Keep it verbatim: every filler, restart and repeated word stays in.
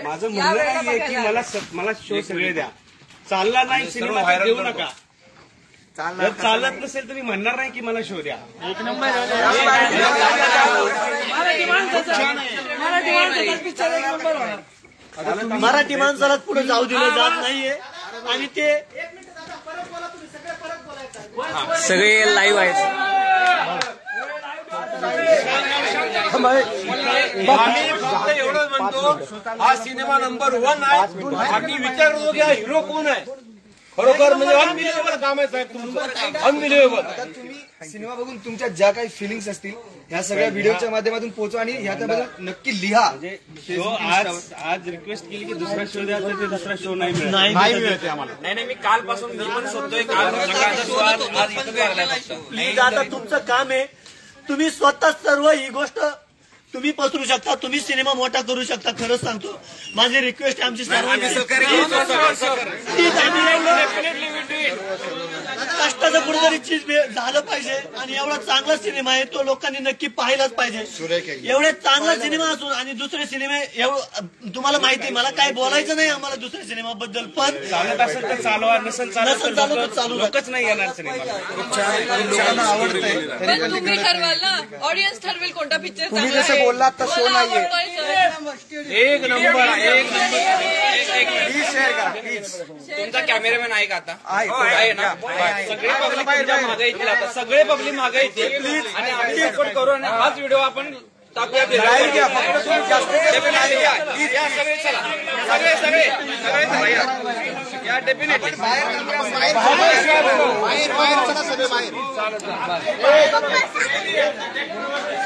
माझं म्हणणं नाहीये की मला मला शो सगळे द्या, चालला नाही सिनेमा देऊ नका. जर चालत नसेल तर मी म्हणणार नाही की मला शो द्या. एक नंबर मराठी माणसालाच पुढे जाऊ दिलं जात नाहीये आणि ते सगळे लाईव्ह आहेत. आम्ही फक्त एवढंच म्हणतो, हा सिनेमा नंबर वन आहे. आम्ही विचार करतो की हा हिरो कोण आहे. खरोखर म्हणजे अनबिलिव्हेबल काम आहे साहेब तुमचं, अनबिलिव्हेबल. आता तुम्ही सिनेमा बघून तुमच्या ज्या काही फिलिंग्स असतील ह्या सगळ्या व्हिडिओच्या माध्यमातून पोहोचवा आणि ह्याच्याबद्दल नक्की लिहा. शो आज आज रिक्वेस्ट केली की दुसरा शो द्या, तर ते दुसरा शो नाही मिळत. नाही मिळते आम्हाला. नाही नाही मी कालपासून मी पण शोधतोय. प्लीज आता तुमचं काम आहे, तुम्ही स्वतः सर्व ही गोष्ट तुम्ही पसरू शकता, तुम्ही सिनेमा मोठा करू शकता. खरंच सांगतो, माझी रिक्वेस्ट आहे आमची सर्वांची. कष्टाचं कुठेतरी चीज झालं पाहिजे आणि एवढा चांगला सिनेमा आहे तो लोकांनी नक्की पाहिलाच पाहिजे. एवढे चांगला सिनेमा असून आणि दुसरे सिनेमे एवढं तुम्हाला माहिती, मला काय बोलायचं नाही आम्हाला दुसऱ्या सिनेमाबद्दल, पण चालत असेल तर चालवा, नसेल नसेल चालू तर चालू लोकच नाही येणार सिनेमाला. तुम्ही ठरवाल ना, ऑडियन्स ठरवेल कोणता पिक्चर. तुम्ही जसं बोललात तर शो नाहीये. एक नंबर एक प्लीज शेअर करा प्लीज. तुमचा कॅमेरामॅन आहे का आता? आहे ना. सगळे पब्लिक मागे येतील आता, सगळे पब्लिक मागे येतील प्लीज. आणि आम्ही सपोर्ट करू आणि हाच व्हिडिओ आपण टाकूया. सगळे चला, सगळे सगळे सगळे या डेफिनेटली बाहेर बाहेर सगळे बाहेर.